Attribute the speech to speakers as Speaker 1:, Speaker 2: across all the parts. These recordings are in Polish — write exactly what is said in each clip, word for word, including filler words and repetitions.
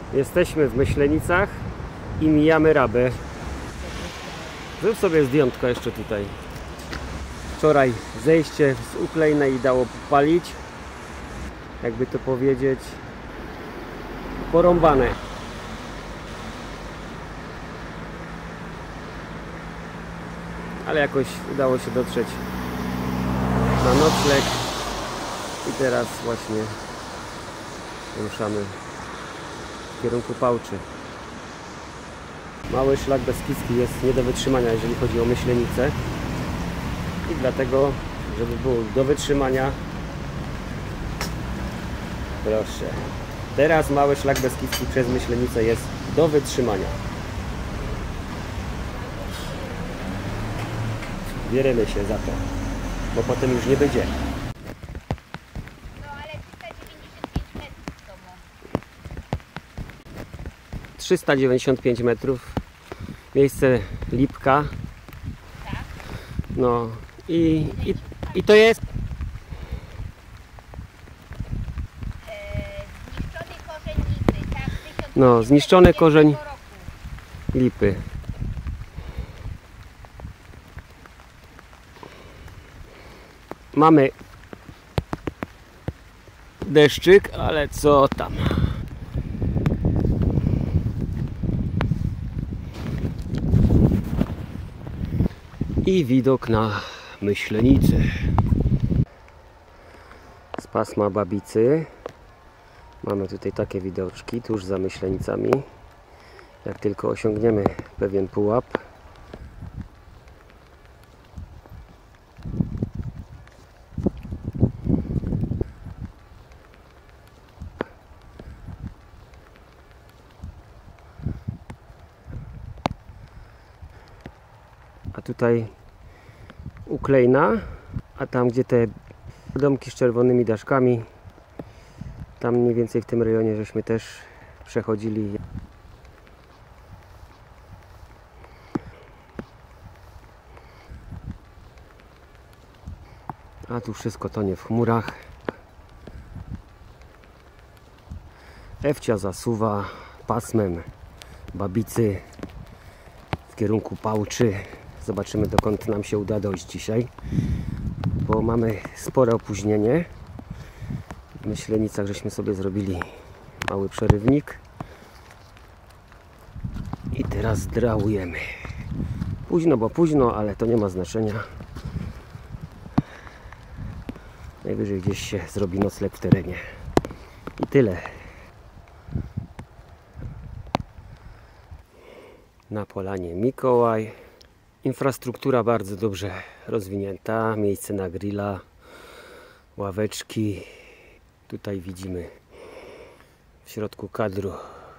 Speaker 1: Jesteśmy w Myślenicach i mijamy Rabę. Zrób sobie zdjętko jeszcze tutaj. Wczoraj zejście z Uklejnej dało popalić. Jakby to powiedzieć, porąbane. Ale jakoś udało się dotrzeć na nocleg i teraz właśnie ruszamy w kierunku Pałczy. Mały szlak beskidzki jest nie do wytrzymania, jeżeli chodzi o Myślenice, i dlatego, żeby było do wytrzymania, proszę, teraz mały szlak beskidzki przez Myślenice jest do wytrzymania. Bierzemy się za to, bo potem już nie będzie.
Speaker 2: No ale
Speaker 1: trzysta dziewięćdziesiąt pięć metrów. Miejsce Lipka. No i, i, i to jest
Speaker 2: zniszczony korzeń lipy, tak?
Speaker 1: no zniszczony korzeń lipy. Mamy deszczyk, ale co tam? I widok na Myślenice. Z pasma Babicy mamy tutaj takie widoczki tuż za Myślenicami. Jak tylko osiągniemy pewien pułap, a tutaj Uklejna, a tam gdzie te domki z czerwonymi daszkami, tam mniej więcej w tym rejonie żeśmy też przechodzili. A tu wszystko tonie w chmurach. Ewcia zasuwa pasmem Babicy w kierunku Pałczy. Zobaczymy, dokąd nam się uda dojść dzisiaj, bo mamy spore opóźnienie. W Myślenicach żeśmy sobie zrobili mały przerywnik i teraz drałujemy. Późno, bo późno, ale to nie ma znaczenia. Najwyżej gdzieś się zrobi nocleg w terenie. I tyle. Na polanie Mikołaj. Infrastruktura bardzo dobrze rozwinięta. Miejsce na grilla, ławeczki. Tutaj widzimy w środku kadru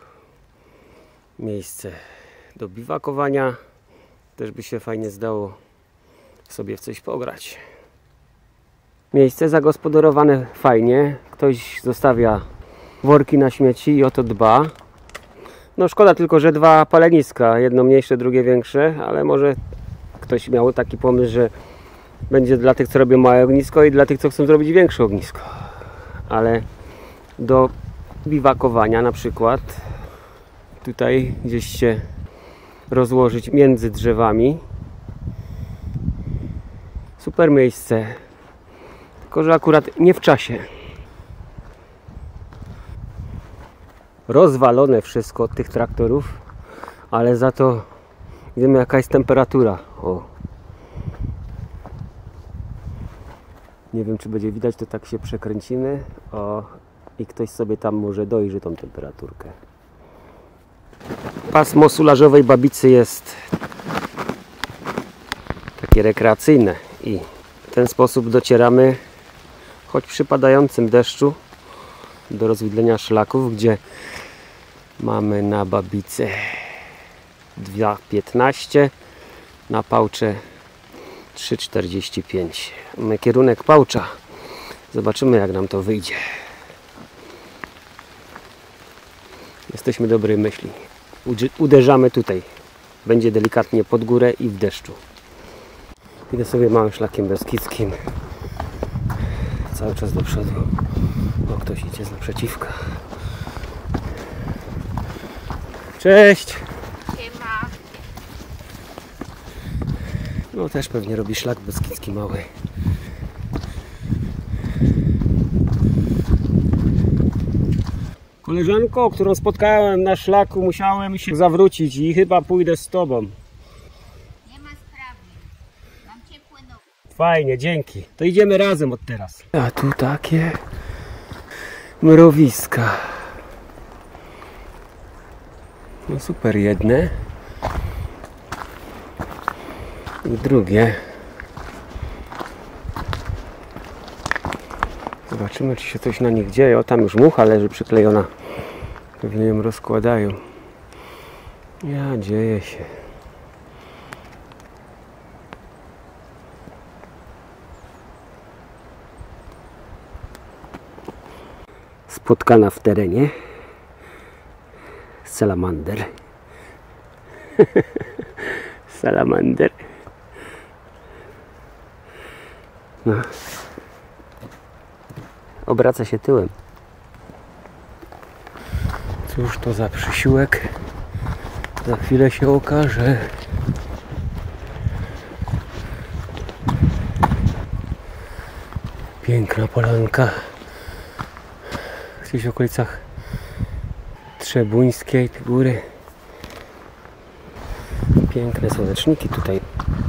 Speaker 1: miejsce do biwakowania. Też by się fajnie zdało sobie w coś pograć. Miejsce zagospodarowane fajnie. Ktoś zostawia worki na śmieci i o to dba. No szkoda tylko, że dwa paleniska, jedno mniejsze, drugie większe, ale może ktoś miał taki pomysł, że będzie dla tych, co robią małe ognisko, i dla tych, co chcą zrobić większe ognisko. Ale do biwakowania na przykład tutaj gdzieś się rozłożyć między drzewami. Super miejsce, tylko że akurat nie w czasie. Rozwalone wszystko od tych traktorów, ale za to wiemy, jaka jest temperatura. O. Nie wiem, czy będzie widać, to tak się przekręcimy. O. I ktoś sobie tam może dojrzy tą temperaturkę. Pasmo sularzowej Babicy jest takie rekreacyjne i w ten sposób docieramy, choć przy padającym deszczu, do rozwidlenia szlaków, gdzie mamy na Babicy dwa piętnaście, na Pałcze trzy czterdzieści pięć. Mamy kierunek Pałcza. Zobaczymy, jak nam to wyjdzie. Jesteśmy dobrej myśli. Uderzamy tutaj. Będzie delikatnie pod górę i w deszczu. Idę sobie małym szlakiem beskidzkim. Cały czas do przodu. O, ktoś idzie z naprzeciwka. Cześć!
Speaker 2: Siema.
Speaker 1: No też pewnie robi szlak beskidzki mały. Koleżanko, którą spotkałem na szlaku, musiałem się zawrócić i chyba pójdę z tobą.
Speaker 2: Nie ma sprawy. Mam ciepłe nogi.
Speaker 1: Fajnie, dzięki. To idziemy razem od teraz. A tu takie mrowiska. No super, jedne i drugie. Zobaczymy, czy się coś na nich dzieje. O, tam już mucha leży przyklejona. Pewnie ją rozkładają. Ja, dzieje się. Spotkana w terenie salamander. Salamander. No. Obraca się tyłem. Cóż to za przysiłek? Za chwilę się okaże. Piękna polanka. Gdzieś w okolicach Trzebuńskiej góry. Piękne słoneczniki tutaj.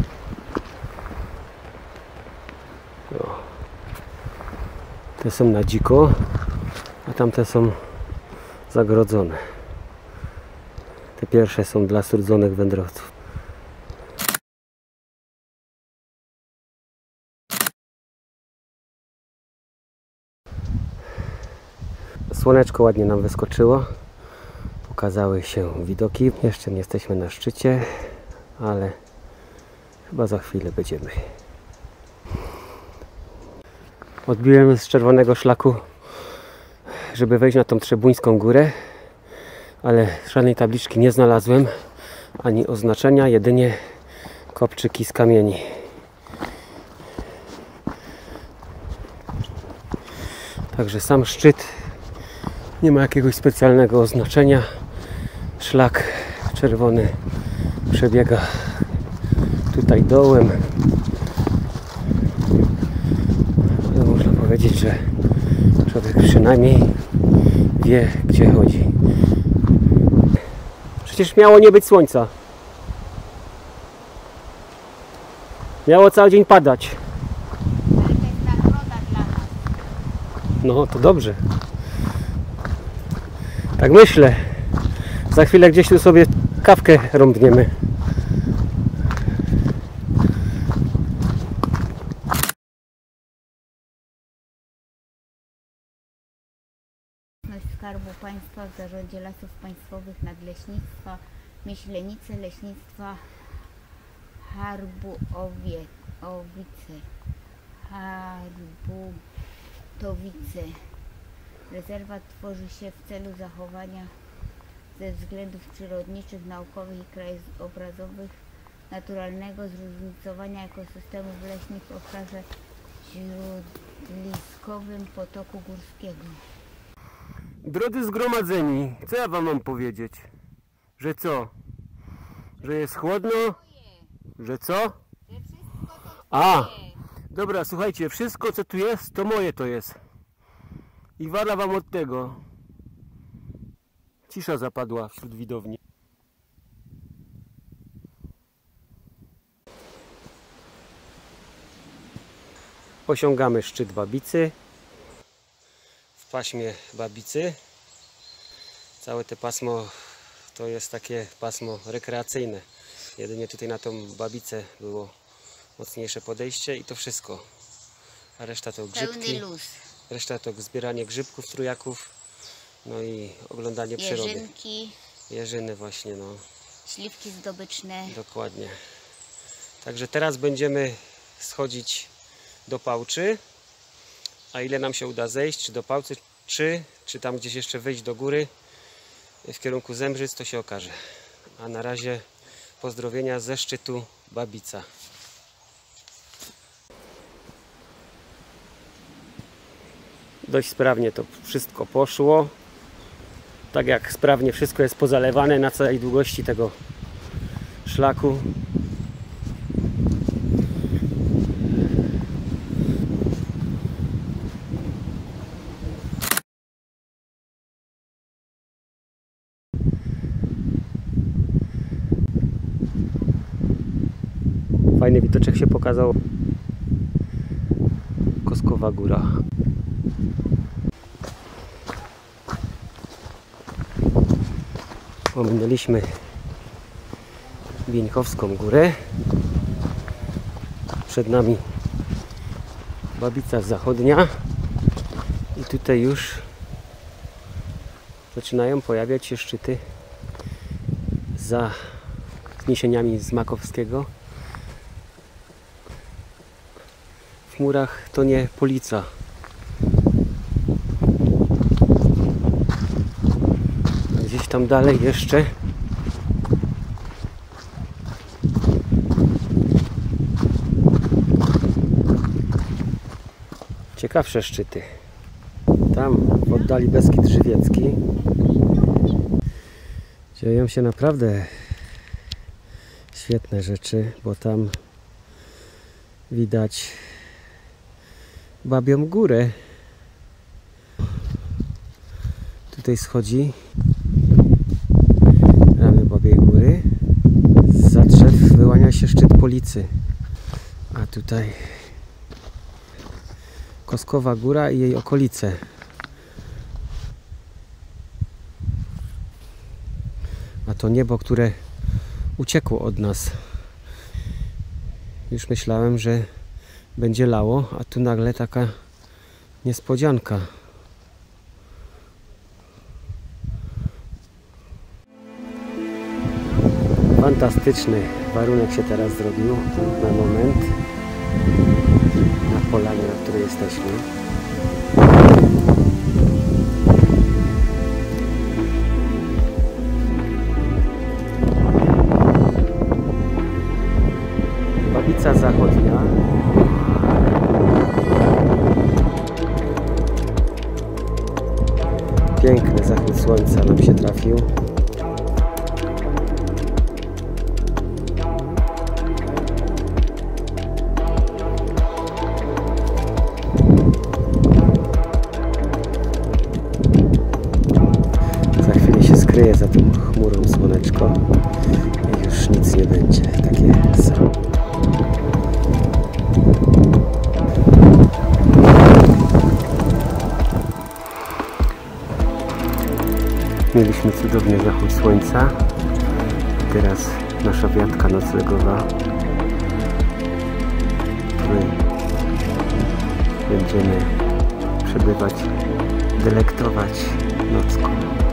Speaker 1: O. Te są na dziko, a tamte są zagrodzone. Te pierwsze są dla strudzonych wędrowców. Słoneczko ładnie nam wyskoczyło. Pokazały się widoki. Jeszcze nie jesteśmy na szczycie, ale chyba za chwilę będziemy. Odbiłem z czerwonego szlaku, żeby wejść na tą Trzebuńską górę, ale żadnej tabliczki nie znalazłem, ani oznaczenia, jedynie kopczyki z kamieni. Także sam szczyt nie ma jakiegoś specjalnego oznaczenia. Szlak czerwony przebiega tutaj dołem. Ale można powiedzieć, że człowiek przynajmniej wie, gdzie chodzi. Przecież miało nie być słońca. Miało cały dzień padać.
Speaker 2: Ale to jest nagroda dla nas.
Speaker 1: No to dobrze. Tak myślę. Za chwilę gdzieś tu sobie kawkę rąbniemy.
Speaker 2: Skarbu Państwa w Zarządzie Lasów Państwowych Nadleśnictwa Myślenice Leśnictwa Harbu-Owie, Owice, Harbutowice. Rezerwat tworzy się w celu zachowania ze względów przyrodniczych, naukowych i krajobrazowych naturalnego zróżnicowania ekosystemów leśnych w obszarze śródliskowym Potoku Górskiego.
Speaker 1: Drodzy zgromadzeni, co ja wam mam powiedzieć? Że co? Że jest chłodno? Że co? A! Dobra, słuchajcie, wszystko co tu jest, to moje to jest. I wara wam od tego. Cisza zapadła wśród widowni. Osiągamy szczyt Babicy. W paśmie Babicy. Całe te pasmo to jest takie pasmo rekreacyjne. Jedynie tutaj na tą Babicę było mocniejsze podejście i to wszystko. A reszta to grzybki.
Speaker 2: Pełny luz.
Speaker 1: Reszta to zbieranie grzybków, trujaków. No i oglądanie przyrody.
Speaker 2: Jeżynki,
Speaker 1: Jeżyny właśnie, no.
Speaker 2: śliwki zdobyczne.
Speaker 1: Dokładnie. Także teraz będziemy schodzić do Pałczy. A ile nam się uda zejść, czy do Pałcy, czy, czy tam gdzieś jeszcze wyjść do góry w kierunku Zembrzyc, to się okaże. A na razie pozdrowienia ze szczytu Babica. Dość sprawnie to wszystko poszło. Tak jak sprawnie wszystko jest pozalewane na całej długości tego szlaku. Fajny widoczek się pokazał. Koskowa Góra. Ominęliśmy Wieńchowską Górę. Przed nami Babica Zachodnia. I tutaj już zaczynają pojawiać się szczyty za wzniesieniami z Makowskiego. W murach to nie Polica. Gdzieś tam dalej jeszcze ciekawsze szczyty. Tam w oddali Beskid Żywiecki dzieją się naprawdę świetne rzeczy, bo tam widać Babią Górę. Tutaj schodzi ramię Babiej Góry. Za drzew wyłania się szczyt Policy. A tutaj Koskowa Góra i jej okolice. A to niebo, które uciekło od nas. Już myślałem, że będzie lało, a tu nagle taka niespodzianka. Fantastyczny warunek się teraz zrobił na moment na polanie, na której jesteśmy. Babica Zachodnia. Piękny zachód słońca nam się trafił. Za chwilę się skryje za tą chmurą słoneczko i już nic nie będzie takie samo. Mieliśmy cudowny zachód słońca. Teraz nasza wiatka noclegowa, w której będziemy przebywać, delektować nocką.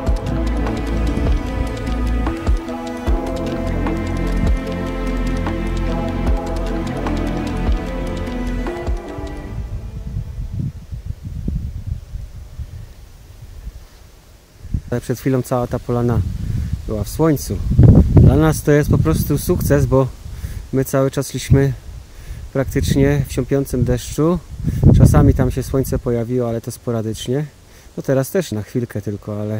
Speaker 1: Przed chwilą cała ta polana była w słońcu. Dla nas to jest po prostu sukces, bo my cały czas szliśmy praktycznie w siąpiącym deszczu. Czasami tam się słońce pojawiło, ale to sporadycznie. No teraz też na chwilkę tylko, ale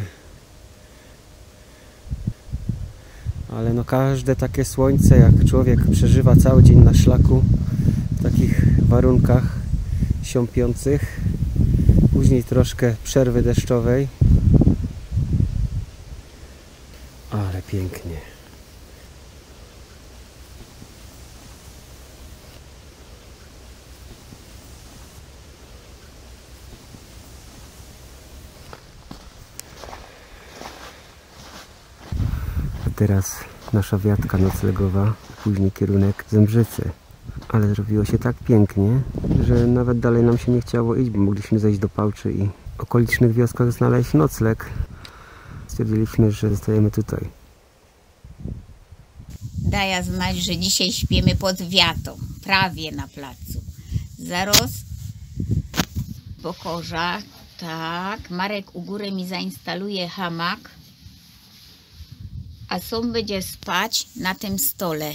Speaker 1: ale no każde takie słońce, jak człowiek przeżywa cały dzień na szlaku w takich warunkach siąpiących, później troszkę przerwy deszczowej. Ale pięknie. A teraz nasza wiatka noclegowa, później kierunek Zembrzycy. Ale zrobiło się tak pięknie, że nawet dalej nam się nie chciało iść, bo mogliśmy zejść do Pałczy i w okolicznych wioskach znaleźć nocleg. Stwierdziliśmy, że zostajemy tutaj.
Speaker 2: Daję znać, że dzisiaj śpimy pod wiatą, prawie na placu. Zaraz pokorza, tak. Marek u góry mi zainstaluje hamak, a Som będzie spać na tym stole.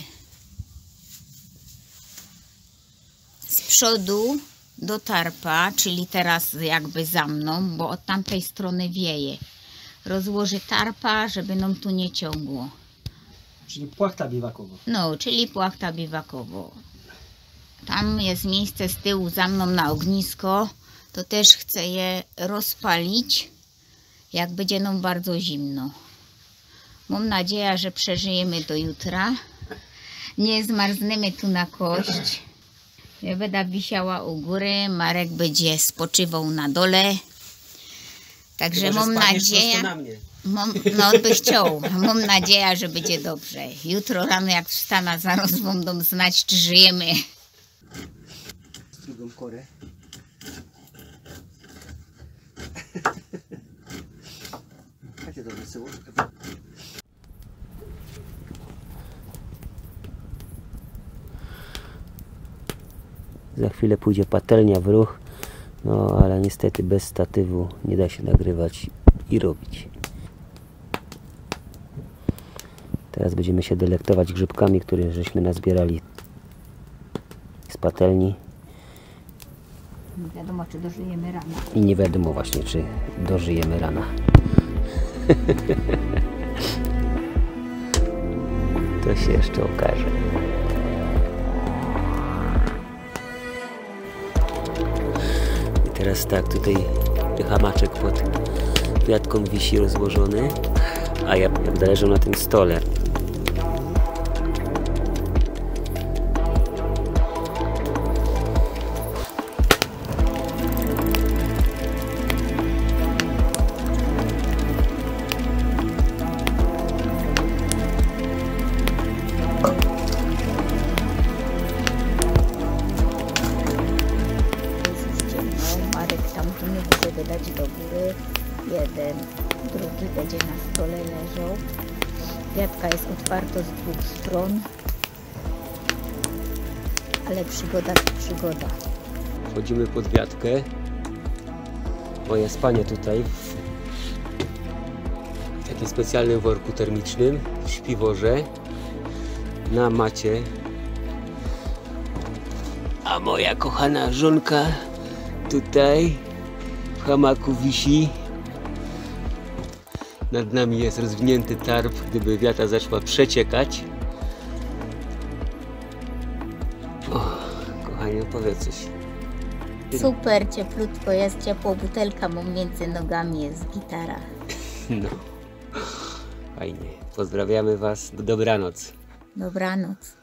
Speaker 2: Z przodu do tarpa, czyli teraz jakby za mną, bo od tamtej strony wieje. rozłoży tarpa, żeby nam tu nie ciągło.
Speaker 1: Czyli płachta biwakowa.
Speaker 2: No, czyli płachta biwakowo. Tam jest miejsce z tyłu za mną na ognisko. To też chcę je rozpalić, jak będzie nam bardzo zimno. Mam nadzieję, że przeżyjemy do jutra. Nie zmarzniemy tu na kość. Ja będę wisiała u góry, Marek będzie spoczywał na dole. Także
Speaker 1: Chyba,
Speaker 2: mam nadzieję,
Speaker 1: na mnie.
Speaker 2: mam, no on by chciał, mam nadzieję, że będzie dobrze. Jutro rano jak wstanę, zaraz wam dam znać, czy żyjemy.
Speaker 1: Drugą korę. Jakie to wesoło. Za chwilę pójdzie patelnia w ruch, no ale niestety bez statywu nie da się nagrywać i robić. Teraz będziemy się delektować grzybkami, które żeśmy nazbierali z patelni.
Speaker 2: Nie wiadomo, czy dożyjemy rano.
Speaker 1: I nie wiadomo właśnie, czy dożyjemy rana. To się jeszcze okaże. I teraz tak, tutaj hamaczek pod kwiatką wisi rozłożony, a ja leżę na tym stole.
Speaker 2: Wydać do góry, jeden, drugi będzie na stole leżał. Kwiatka jest otwarta z dwóch stron, ale przygoda to przygoda. Wchodzimy pod wiatkę. Moje spanie tutaj w takim specjalnym worku termicznym, w śpiworze, na macie. A moja kochana żonka tutaj w hamaku wisi. Nad nami jest rozwinięty tarp, gdyby wiata zaczęła przeciekać. O, kochanie, powiedz coś. Super, cieplutko jest, ciepło, butelka mam między nogami, jest gitara. No, fajnie. Pozdrawiamy Was. Dobranoc. Dobranoc.